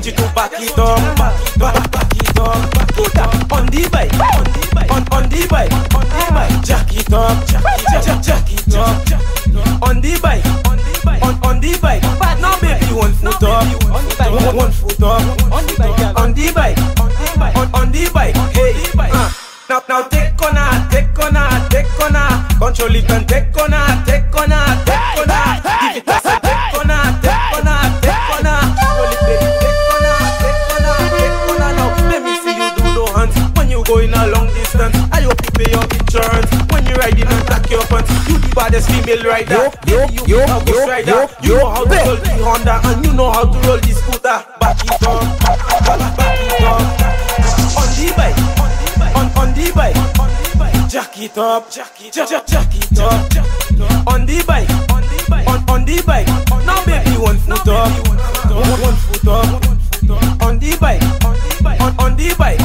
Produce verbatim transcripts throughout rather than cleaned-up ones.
want you to back it up, back, back, back it up, back it up. On the bike, on the bike, on on the bike, on the bike. Jack it up, jack, jack, jack it up. On the bike, on the bike, on on the bike. Now baby, one foot up, one one foot up. On the bike, on the bike, on on the bike. Hey, uh, now now take corner, take corner, take corner. Control it and take corner, take corner, take corner. Give it a say, take corner, take corner, take corner. Roll it, baby, take corner, take corner, take corner. Now let me see you do the hands when you going a long distance. I hope you pay your insurance when you riding and tack your pants. You the baddest female rider, yo, yo, you yo, yo, rider. yo, You know how to roll the Honda and you know how to roll the scooter. Back it up, back, back it up. On the bike, on on the bike, jack it up, jack it, jack, jack, jack it up. On the bike, on the bike, on on the bike. Now baby, one foot up, one one foot up. On the bike, on the bike, on on the bike.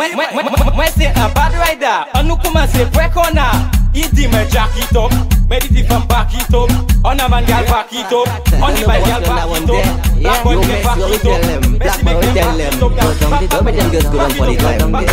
Moi c'est un bad rider. On nous commence break on a. Il dit me jack it up. Me dit il from back it up. On a man gal back it up. On the bike gal back it up. Black boy get back it up. Black boy tell them, go down the dumb, them girls go down for the climb. Let me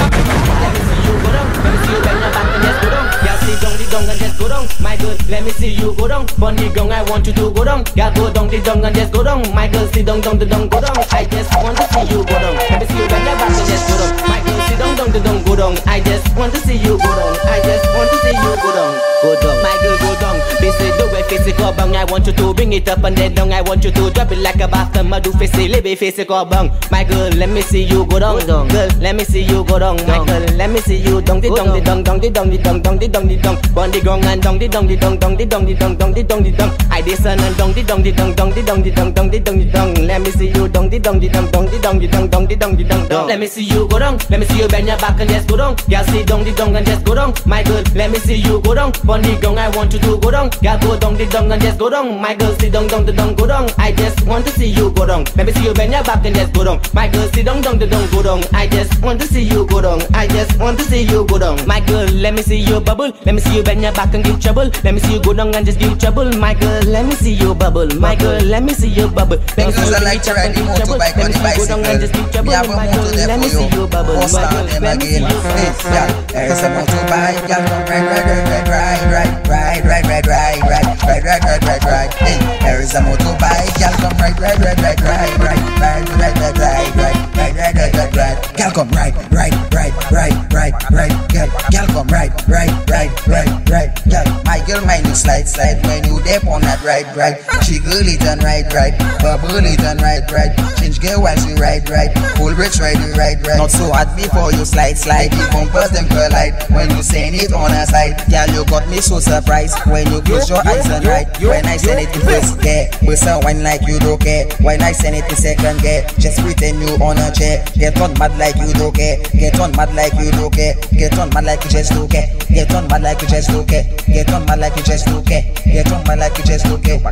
see you go down, let me see you bend your back and just go down. Girl, sit down the dung and just go down. My girl, let me see you go down. Bun the gong, I want you to go down. Girl, go down the dung and just go down. My girl, sit down, down the dung, go down. I just want to see you go down. Let me see you bend your back and just go down. My girl, sit down, down the dung, go down. I just want to see you go down. I just want to see you go down. Go down, my girl, go down. This is the way physical bang. I want you to bring it up and then down. I want you to drop it like a bathtub. I do face it, live it, physical bang. My girl, let me see you go down. Girl, let me see you go down. My girl, let me see you down the down the down down the down the down down the down the down. Bun the gong and down the down the down down the down the down down the down the down. I listen and down the down the down down the down the down down the down the down. Let me see you down the down the down down the down the down down the down the down down. Let me see you go down. Let me see you bend your back and just go down. Girl, sit down the down and just go down. My girl, let me see you go down. Bun the gong, I want you to go down. Girl, go down the down and just go down. My girl, sit down down the down go down. I just want to see you go down. Let me see you bend your back and just go down. My girl, sit down down the down go down. I just want to see you go down. I just want to see you go down. My girl, let me see you bubble. Let me see you bend your back and give trouble. Let me see you go down and just give trouble. My girl, let me see you bubble. My girl, let me see you bubble. Let me see you like to ride the motorbike on the bicycle. Me have a motor there for you. Post on them again. There is a motorbike, girl, come ride, ride, ride, ride, ride, ride, ride, ride, ride, ride, ride, ride, ride, ride, ride. Hey, there is a motorbike, girl, come ride, ride, ride, ride, ride, ride, ride, ride, ride, ride, ride, ride, ride, ride, ride, ride. Girl, come ride, ride, ride, ride, ride, ride, girl, girl, come ride, ride, ride, ride, ride, girl. My girl, mind you slide, slide when you dip on that ride, ride. Jiggle it and ride, ride, bubble it and ride, ride. Change gear while you ride, ride. Full bridge ride, you ride, ride. Not so hard before you slide, slide. The bumpers them collide when you send it on a side. Girl, you got me so surprised when you close your eyes and ride. When I send it in first gear, bust a wine like you don't care. When I send it in second gear, just pretend you on a chair. Get on mad like you don't care. Get on mad like you don't care. Get on mad like you just don't care. Get on mad like you just don't care. Get on mad like you just don't care. Get on mad like you just don't care.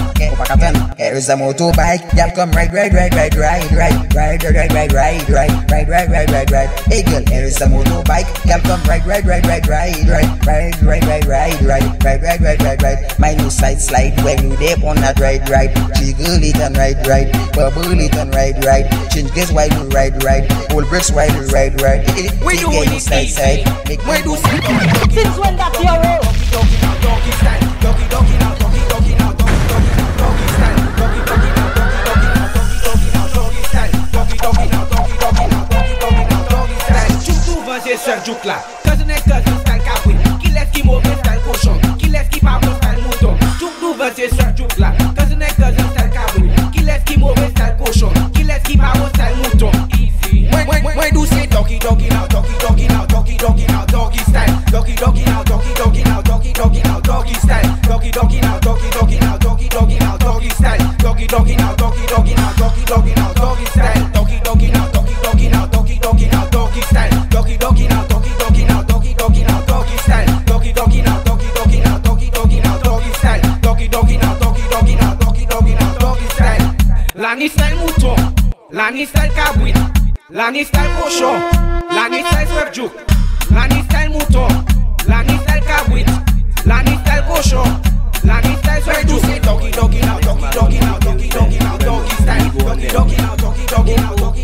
Here is a motorbike, y'all come ride, ride, ride, ride, ride, ride, ride, ride, ride, ride, ride, ride, ride, ride, ride, ride. Hey girl, here is a motorbike, y'all come ride, ride, ride, ride, ride, ride, ride, ride, ride, ride, ride, ride, ride, ride, ride, ride. My new slide, slide when you dip on that ride, ride. Jiggle it and ride, ride, bubble it and ride, ride. Change gears while you ride, ride. Hold brakes while you ride, ride. We do it side, side. Make we do Since when that's your role? Doggy now, doggy style. Doggy, doggy now, doggy, doggy now, doggy, doggy now, doggy style. Doggy, doggy now, doggy, doggy now, doggy, doggy now, doggy style. Doggy, doggy now, doggy, doggy now, doggy, doggy now, doggy style. Juke souvent j'ai ce juke là. Cousin et cousin style capri. Qui laisse qui mauvais style cochon. Qui laisse qui pas bon style mouton. Juke souvent j'ai ce juke là. Cousin et cousin style capri. Qui laisse qui mauvais style cochon. Qui laisse qui pas bon style mouton. Easy. When when when do say doggy, doggy now, doggy, doggy now, doggy, doggy now, doggy style. Doggy, doggy now, doggy, doggy now, doggy, doggy now, doggy style. Doggy, doggy now, doggy, doggy now, doggy, doggy now, doggy style. Doggy, doggy now, doggy, doggy now, doggy, doggy now, doggy style. Doggy, doggy now, doggy, doggy now, doggy, doggy now, doggy style. Doggy, doggy now, doggy, doggy now, doggy, doggy now, doggy style. Doggy, doggy now, doggy, doggy now, doggy, doggy now, doggy style. Doggy, doggy now, doggy, doggy now, doggy, doggy now, doggy style. Lani style mouton, Lani style cabrit, Lani style cochon, Lani style swerve juke, Lani style mouton, Lani style cabrit, Lani style cochon, Lani style swerve juke. Doggy, doggy now, doggy, doggy now, doggy, doggy now, doggy style. Doggy, doggy now, doggy, doggy now, doggy.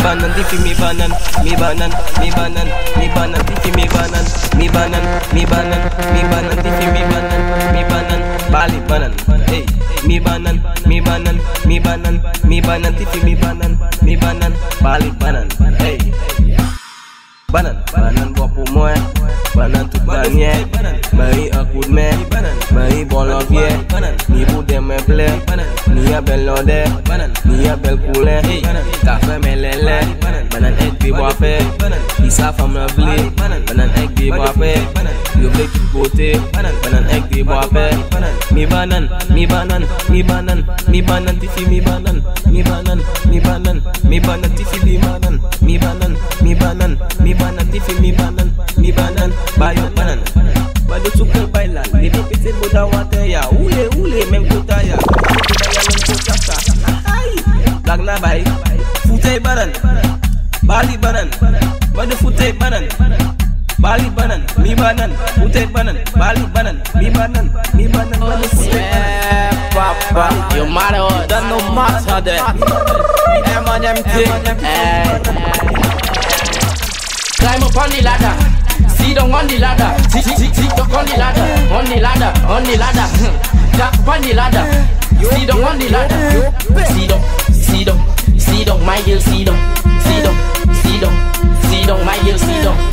banan, tifi mi banan, mi banan, mi banan, mi banan, tifi mi banan, mi banan, mi banan, mi banan, tifi mi banan, mi banan, bali banan, hey, mi banan, mi banan, mi banan, mi banan, tifi mi banan, mi banan, bali banan, hey, banan, banan bopo moi, banan tout bagnier, mari un coup de main, mari bon l'envier, ni bout de mes plaies, ni a belle odeur, ni a belle couleur, café mais lélé, banan ek bi boafe, ni sa femme le blé, banan ek bi boafe, yo blé tout côté, banan ek bi boafe, mi banan, mi banan, mi banan, mi banan tifi mi banan, mi banan, mi banan, mi banan tifi mi banan, mi banan, mi banan, mi banan tifi mi banan, mi banan, bayo banan, bayo suka bailan, ni pipit boda wate ya, ule ule même kota ya, kota ya même kota sa, ay, lag na bay, futay banan, bali banan, bayo futay banan, bali banan, mi banan, futay banan, bali banan, mi banan, mi banan, bayo futay banan. Papa, you matter what? That no matter that. M and M thing. Climb up on the ladder, sit down on the ladder, tick tick tick tock on the ladder, on the ladder, on the ladder, tap on the ladder, sit down on the ladder, sit down, sit down, sit down, my girl, sit down, sit down, sit down, sit down, my girl, sit down.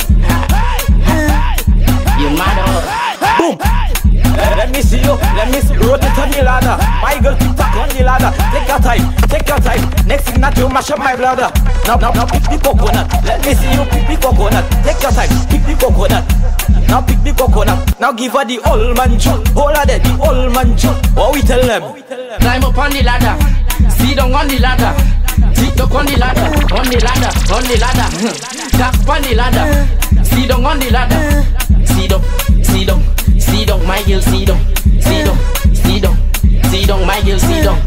You matter what? Boom. Let me see you, let me see you rotate on the ladder. My girl tick tock on the ladder. Take your time, take your time. Next thing that you mash up my bladder. Now, now, now pick the coconut. Let me see you pick the coconut. Take your time, pick the coconut. Now pick the coconut. Now give her the old man juice. Hold her there, the old man juice. What we tell them? Climb up on the ladder, sit down on the ladder, tick tock on the ladder, on the ladder, on the ladder, tap on the ladder, sit down on the ladder, sit down, sit down. Sit down, my girl, sit down, sit down, sit down, sit down, my girl, sit down.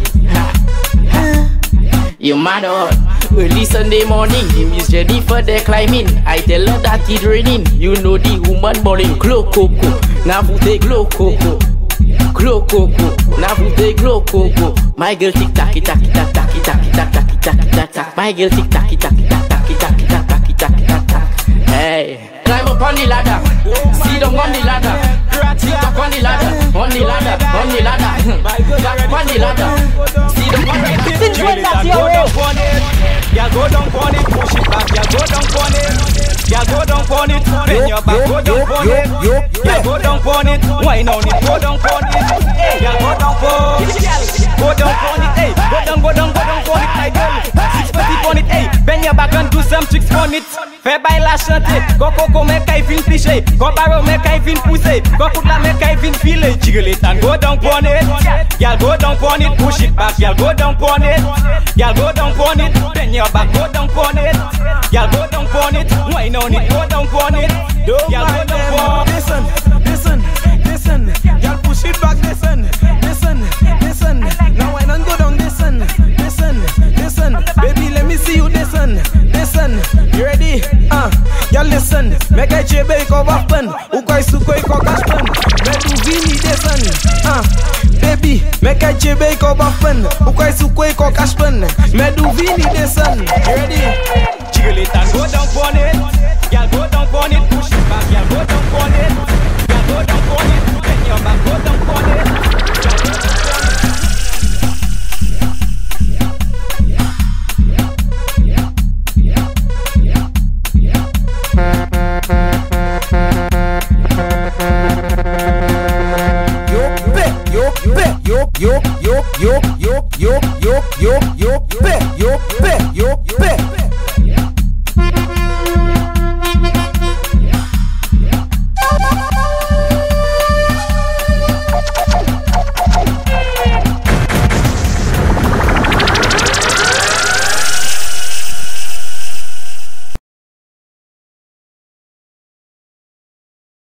You mad or early Sunday morning, him is ready for the climbing. I tell her that it's raining. You know the woman balling, glow coco. Now vous take glow coco, glow coco. Now vous take glow coco. My girl tick tacky tacky tack tacky tacky tack tacky tacky tack tack. My girl tick tacky tacky tack tacky tacky tack tacky tacky tack tack. Hey, climb up on the ladder, sit down on the ladder. Sit up on the ladder, on the ladder, on the ladder, back on the ladder. See the one Since when that's your way? Yeah, go down on it, push it back. Yeah, go down on it. Yeah, go down on it. Bend your back, go down on it. Yeah, go down on it. Wine on it, go down on it. Yeah, go down on it. Go down on it. Hey, go down, go down, go down on it, my girl. Six fifty on it. Hey, bend your back and do some tricks on it. Fais bail la chanter. Go coco, make I fin cliché. Go barreau, make I fin pousser. Go put la make I fin filer. Jiggle it and go down on it. Yeah, go down on it. Push it back. Yeah, go down on it. Yeah, go down on it. Bend your back, go down on it. Yeah, go down on it. Wine on it, go down on it. Yeah, go down on it. Listen, listen, listen. Y'all push it back. Listen, listen, listen. Now wine and go down. Listen, listen, listen. Baby, let me see you. Listen, listen. You ready? Uh, y'all listen. Make I chebe iko bafen. Ukoi suko iko kashpen. Medu vini listen. Uh, baby, make I chebe iko bafen. Ukoi suko iko kashpen. Medu vini listen. You ready? Jiggle it and go down on it. Yeah, go down on it. Push it back. Yeah, go down on it. Yeah, go down on it. Bend your back. Go down on it. Yo, yo, yo, yo, yo, yo, yo, yo, yo, yo, yo, yo, yo,